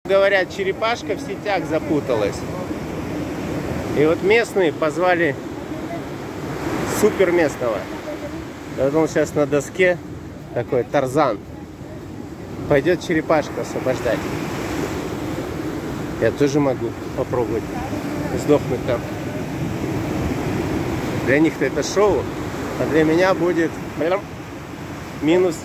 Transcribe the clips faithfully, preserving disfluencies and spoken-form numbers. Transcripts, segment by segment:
Говорят, черепашка в сетях запуталась. И вот местные позвали супер местного. Вот он сейчас на доске, такой Тарзан. Пойдет черепашку освобождать. Я тоже могу попробовать сдохнуть там. Для них-то это шоу, а для меня будет минус.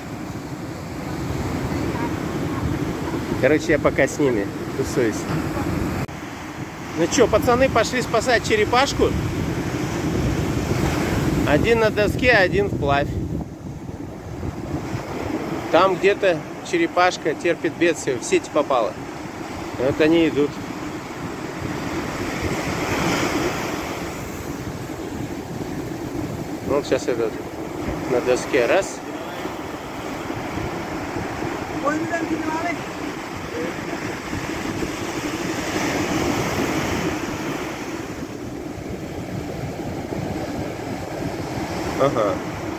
Короче, я пока с ними тусуюсь. Ну что, пацаны пошли спасать черепашку. Один на доске, один вплавь. Там где-то черепашка терпит бедствие, в сеть попала. И вот они идут. Ну, сейчас этот на доске раз. Ага.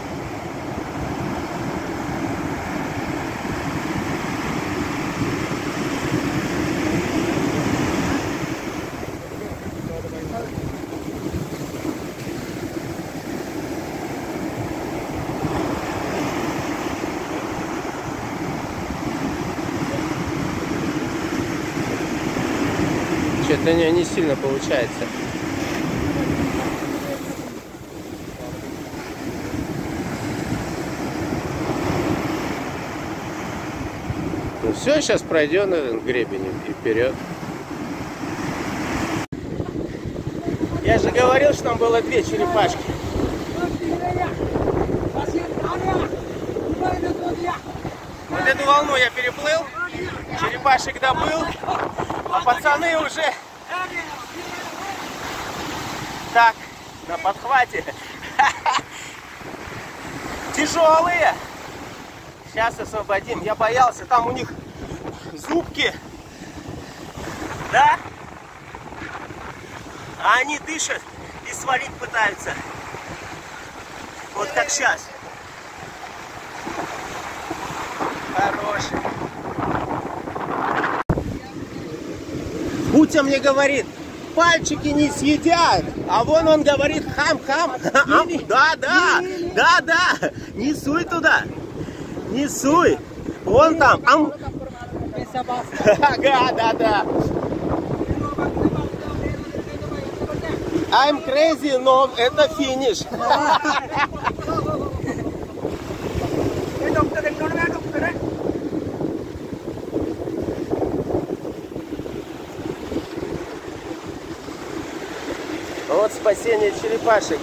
Что-то не, не сильно получается. Ну все, сейчас пройдем этот гребень и вперед. Я же говорил, что там было две черепашки. Вот эту волну я переплыл, черепашек добыл, а пацаны уже так на подхвате. Тяжелые. Сейчас освободим. Я боялся, там у них зубки. Да? А они дышат и свалить пытаются. Вот как сейчас. Хороший. Бутя мне говорит, пальчики не съедят. А вон он говорит, хам-хам. Да, да, да, да. Не суй туда. Не суй. Вон там. Ам. Ага, да, да. I'm crazy, но это финиш. Вот спасение черепашек.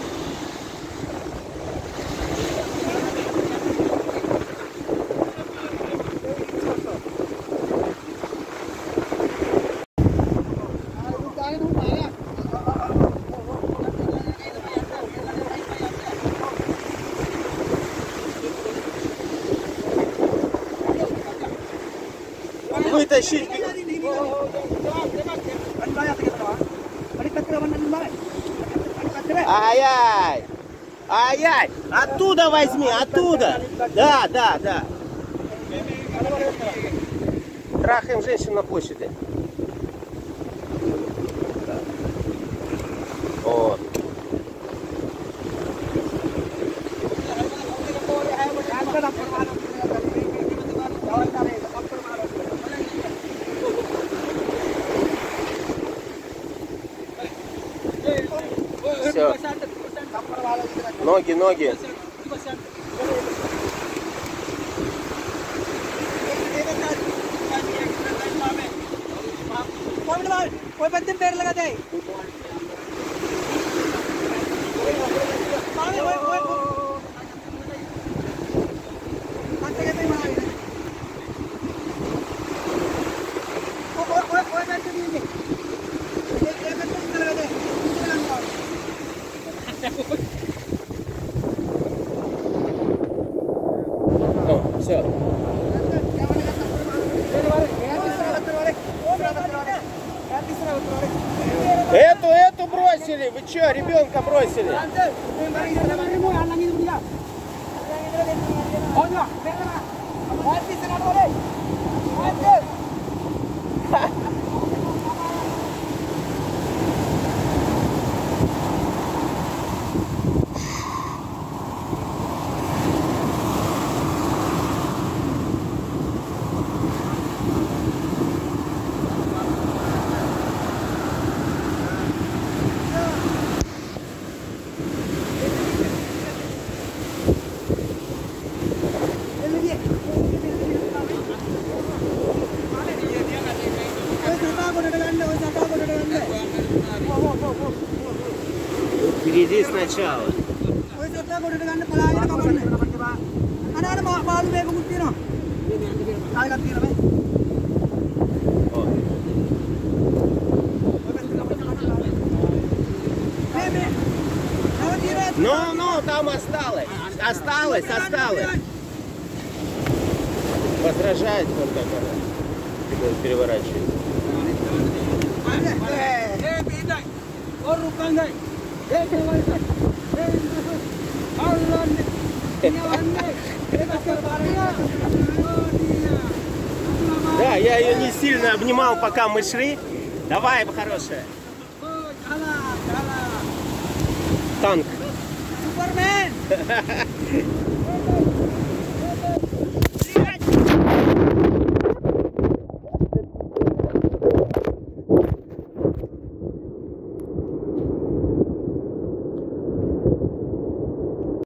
Вытащить. Ай-яй! Ай-яй! Оттуда возьми, оттуда! Да, да, да. Трахаем женщин на площади. О. Все. Ноги, ноги. Ну, все. Эту, эту бросили. Вы что, ребенка бросили? Впереди сначала. Ну, ну, там осталось. Осталось, осталось. Возражает он так, она переворачивает. Да, я ее не сильно обнимал, пока мы шли. Давай, хорошая. Танк. Superman!